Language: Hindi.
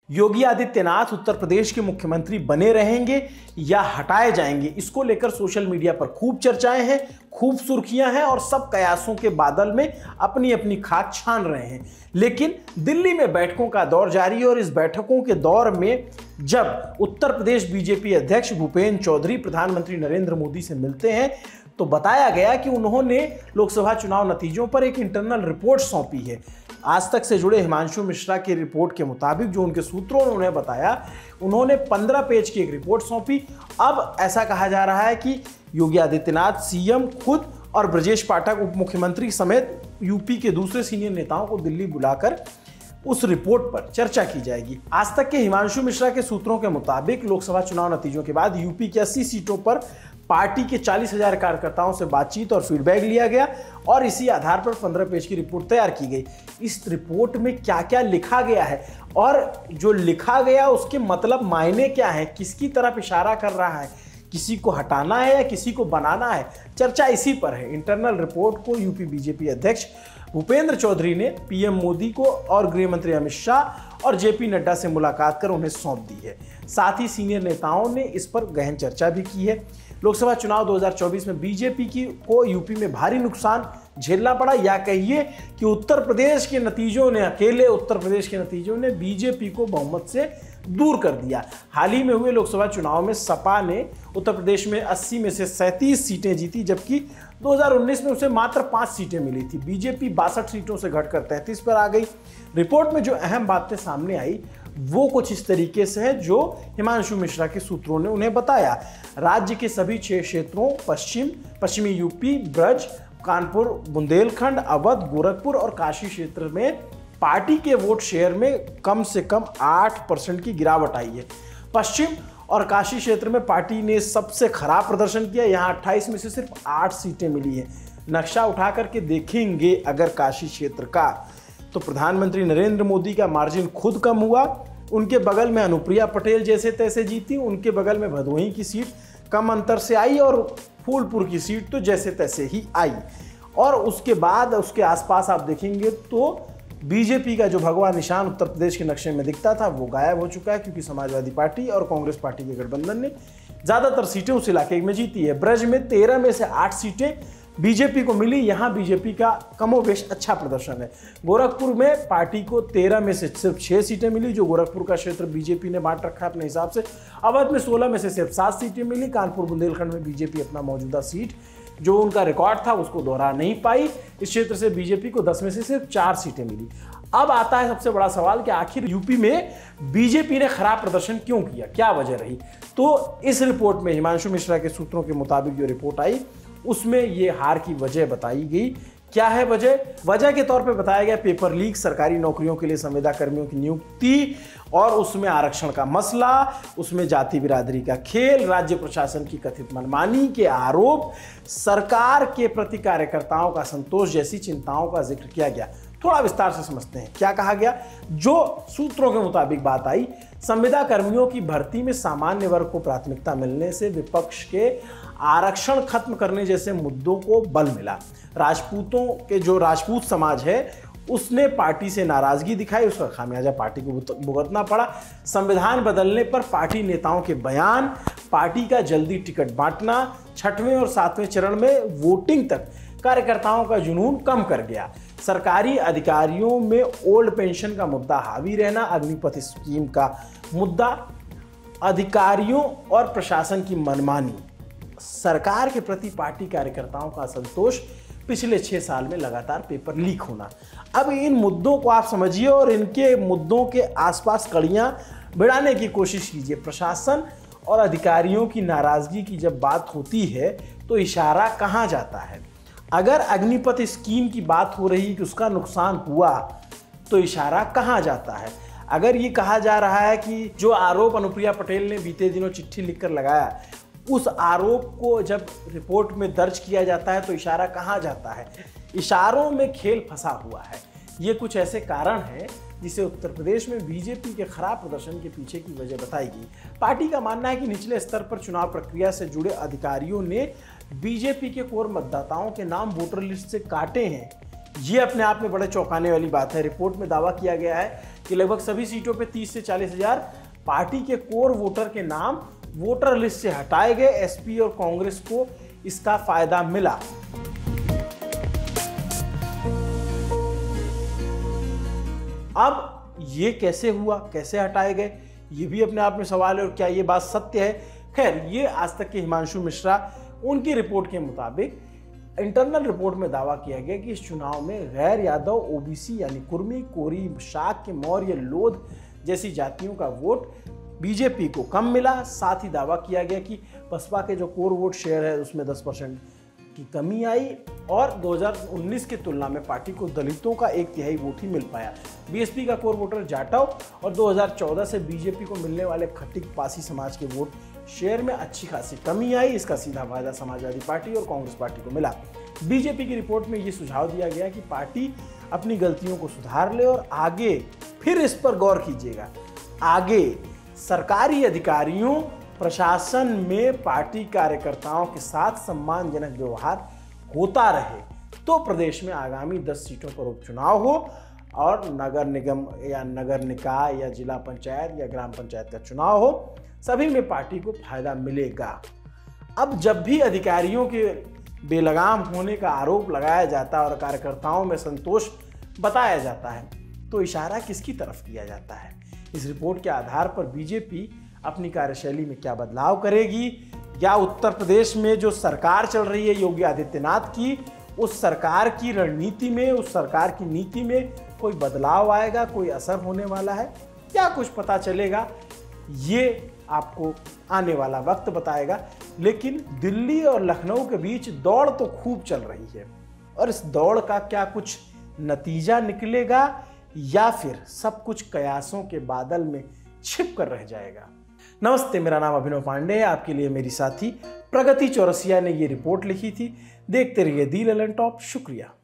योगी आदित्यनाथ उत्तर प्रदेश के मुख्यमंत्री बने रहेंगे या हटाए जाएंगे, इसको लेकर सोशल मीडिया पर खूब चर्चाएं हैं, खूब सुर्खियां हैं और सब कयासों के बादल में अपनी अपनी खाक छान रहे हैं। लेकिन दिल्ली में बैठकों का दौर जारी है और इस बैठकों के दौर में जब उत्तर प्रदेश बीजेपी अध्यक्ष भूपेंद्र चौधरी प्रधानमंत्री नरेंद्र मोदी से मिलते हैं तो बताया गया कि उन्होंने लोकसभा चुनाव नतीजों पर एक इंटरनल रिपोर्ट सौंपी है। आज तक से जुड़े हिमांशु मिश्रा की रिपोर्ट के मुताबिक जो उनके सूत्रों ने उन्हें बताया, उन्होंने 15 पेज की एक रिपोर्ट सौंपी। अब ऐसा कहा जा रहा है कि योगी आदित्यनाथ सीएम खुद और ब्रजेश पाठक उप मुख्यमंत्री समेत यूपी के दूसरे सीनियर नेताओं को दिल्ली बुलाकर उस रिपोर्ट पर चर्चा की जाएगी। आज तक के हिमांशु मिश्रा के सूत्रों के मुताबिक लोकसभा चुनाव नतीजों के बाद यूपी की 80 सीटों पर पार्टी के 40,000 कार्यकर्ताओं से बातचीत और फीडबैक लिया गया और इसी आधार पर 15 पेज की रिपोर्ट तैयार की गई। इस रिपोर्ट में क्या क्या लिखा गया है और जो लिखा गया उसके मतलब मायने क्या है, किसकी तरफ इशारा कर रहा है, किसी को हटाना है या किसी को बनाना है, चर्चा इसी पर है। इंटरनल रिपोर्ट को यूपी बीजेपी अध्यक्ष भूपेंद्र चौधरी ने पीएम मोदी को और गृह मंत्री अमित शाह और जेपी नड्डा से मुलाकात कर उन्हें सौंप दी है। साथ ही सीनियर नेताओं ने इस पर गहन चर्चा भी की है। लोकसभा चुनाव 2024 में बीजेपी को यूपी में भारी नुकसान झेलना पड़ा, या कहिए कि उत्तर प्रदेश के नतीजों ने, अकेले उत्तर प्रदेश के नतीजों ने बीजेपी को बहुमत से दूर कर दिया। हाल ही में हुए लोकसभा चुनाव में सपा ने उत्तर प्रदेश में 80 में से 37 सीटें जीती, जबकि 2019 में उसे मात्र 5 सीटें मिली थी। बीजेपी 62 सीटों से घटकर 33 पर आ गई। रिपोर्ट में जो अहम बातें सामने आई वो कुछ इस तरीके से है जो हिमांशु मिश्रा के सूत्रों ने उन्हें बताया। राज्य के सभी 6 क्षेत्रों पश्चिमी यूपी, ब्रज, कानपुर, बुंदेलखंड, अवध, गोरखपुर और काशी क्षेत्र में पार्टी के वोट शेयर में कम से कम 8% की गिरावट आई है। पश्चिम और काशी क्षेत्र में पार्टी ने सबसे खराब प्रदर्शन किया, यहाँ 28 में से सिर्फ 8 सीटें मिली हैं। नक्शा उठा करके देखेंगे अगर काशी क्षेत्र का, तो प्रधानमंत्री नरेंद्र मोदी का मार्जिन खुद कम हुआ, उनके बगल में अनुप्रिया पटेल जैसे तैसे जीती, उनके बगल में भदोही की सीट कम अंतर से आई और फूलपुर की सीट तो जैसे तैसे ही आई। और उसके बाद उसके आसपास आप देखेंगे तो बीजेपी का जो भगवा निशान उत्तर प्रदेश के नक्शे में दिखता था वो गायब हो चुका है, क्योंकि समाजवादी पार्टी और कांग्रेस पार्टी के गठबंधन ने ज़्यादातर सीटें उस इलाके में जीती है। ब्रज में 13 में से 8 सीटें बीजेपी को मिली, यहाँ बीजेपी का कमोबेश अच्छा प्रदर्शन है। गोरखपुर में पार्टी को 13 में से सिर्फ 6 सीटें मिली, जो गोरखपुर का क्षेत्र बीजेपी ने बांट रखा है अपने हिसाब से। अवध में 16 में से सिर्फ 7 सीटें मिली। कानपुर बुंदेलखंड में बीजेपी अपना मौजूदा सीट जो उनका रिकॉर्ड था उसको दोहरा नहीं पाई। इस क्षेत्र से बीजेपी को 10 में से सिर्फ 4 सीटें मिली। अब आता है सबसे बड़ा सवाल कि आखिर यूपी में बीजेपी ने खराब प्रदर्शन क्यों किया, क्या वजह रही। तो इस रिपोर्ट में हिमांशु मिश्रा के सूत्रों के मुताबिक जो रिपोर्ट आई उसमें ये हार की वजह बताई गई। क्या है वजह? वजह के तौर पे बताया गया पेपर लीक, सरकारी नौकरियों के लिए संविदा कर्मियों की नियुक्ति और उसमें आरक्षण का मसला, उसमें जाति बिरादरी का खेल, राज्य प्रशासन की कथित मनमानी के आरोप, सरकार के प्रति कार्यकर्ताओं का संतोष जैसी चिंताओं का जिक्र किया गया। थोड़ा विस्तार से समझते हैं क्या कहा गया। जो सूत्रों के मुताबिक बात आई, संविदा कर्मियों की भर्ती में सामान्य वर्ग को प्राथमिकता मिलने से विपक्ष के आरक्षण खत्म करने जैसे मुद्दों को बल मिला। राजपूतों के जो राजपूत समाज है उसने पार्टी से नाराजगी दिखाई, उसका खामियाजा पार्टी को भुगतना पड़ा। संविधान बदलने पर पार्टी नेताओं के बयान, पार्टी का जल्दी टिकट बांटना, 6वें और 7वें चरण में वोटिंग तक कार्यकर्ताओं का जुनून कम कर गया। सरकारी अधिकारियों में ओल्ड पेंशन का मुद्दा हावी रहना, अग्निपथ स्कीम का मुद्दा, अधिकारियों और प्रशासन की मनमानी, सरकार के प्रति पार्टी कार्यकर्ताओं का असंतोष, पिछले 6 साल में लगातार पेपर लीक होना। अब इन मुद्दों को आप समझिए और इनके मुद्दों के आसपास कड़ियां भिड़ाने की कोशिश कीजिए। प्रशासन और अधिकारियों की नाराजगी की जब बात होती है तो इशारा कहाँ जाता है? अगर अग्निपथ स्कीम की बात हो रही कि उसका नुकसान हुआ तो इशारा कहाँ जाता है? अगर ये कहा जा रहा है कि जो आरोप अनुप्रिया पटेल ने बीते दिनों चिट्ठी लिखकर लगाया, उस आरोप को जब रिपोर्ट में दर्ज किया जाता है तो इशारा कहाँ जाता है? इशारों में खेल फंसा हुआ है। ये कुछ ऐसे कारण हैं जिसे उत्तर प्रदेश में बीजेपी के खराब प्रदर्शन के पीछे की वजह बताई गई। पार्टी का मानना है कि निचले स्तर पर चुनाव प्रक्रिया से जुड़े अधिकारियों ने बीजेपी के कोर मतदाताओं के नाम वोटर लिस्ट से काटे हैं ये अपने आप में बड़े चौंकाने वाली बात है। रिपोर्ट में दावा किया गया है कि लगभग सभी सीटों पे 30 से 40 हजार पार्टी के कोर वोटर के नाम वोटर लिस्ट से हटाए गए। एसपी और कांग्रेस को इसका फायदा मिला। अब ये कैसे हुआ, कैसे हटाए गए, ये भी अपने आप में सवाल है और क्या ये बात सत्य है। खैर, ये आज तक के हिमांशु मिश्रा, उनकी रिपोर्ट के मुताबिक इंटरनल रिपोर्ट में दावा किया गया कि इस चुनाव में गैर यादव, ओबीसी यानी कुर्मी, कोरी, शाक्य, मौर्य, लोध जैसी जातियों का वोट बीजेपी को कम मिला। साथ ही दावा किया गया कि बसपा के जो कोर वोट शेयर है उसमें 10% की कमी आई और 2019 की तुलना में पार्टी को दलितों का 1/3 वोट ही मिल पाया। बीएसपी का कोर वोटर जाटव और 2014 से बीजेपी को मिलने वाले खट्टिक पासी समाज के वोट शेयर में अच्छी खासी कमी आई। इसका सीधा फायदा समाजवादी पार्टी और कांग्रेस पार्टी को मिला। बीजेपी की रिपोर्ट में ये सुझाव दिया गया कि पार्टी अपनी गलतियों को सुधार ले और आगे फिर इस पर गौर कीजिएगा, आगे सरकारी अधिकारियों, प्रशासन में पार्टी कार्यकर्ताओं के साथ सम्मानजनक व्यवहार होता रहे तो प्रदेश में आगामी 10 सीटों पर उपचुनाव हो और नगर निगम या नगर निकाय या जिला पंचायत या ग्राम पंचायत का चुनाव हो, सभी में पार्टी को फायदा मिलेगा। अब जब भी अधिकारियों के बेलगाम होने का आरोप लगाया जाता है और कार्यकर्ताओं में संतोष बताया जाता है तो इशारा किसकी तरफ किया जाता है? इस रिपोर्ट के आधार पर बीजेपी अपनी कार्यशैली में क्या बदलाव करेगी, या उत्तर प्रदेश में जो सरकार चल रही है योगी आदित्यनाथ की, उस सरकार की रणनीति में, उस सरकार की नीति में कोई बदलाव आएगा, कोई असर होने वाला है, क्या कुछ पता चलेगा, ये आपको आने वाला वक्त बताएगा। लेकिन दिल्ली और लखनऊ के बीच दौड़ तो खूब चल रही है और इस दौड़ का क्या कुछ नतीजा निकलेगा या फिर सब कुछ कयासों के बादल में छिप कर रह जाएगा। नमस्ते, मेरा नाम अभिनव पांडे है। आपके लिए मेरी साथी प्रगति चौरसिया ने ये रिपोर्ट लिखी थी। देखते रहिए दी ललन टॉप। शुक्रिया।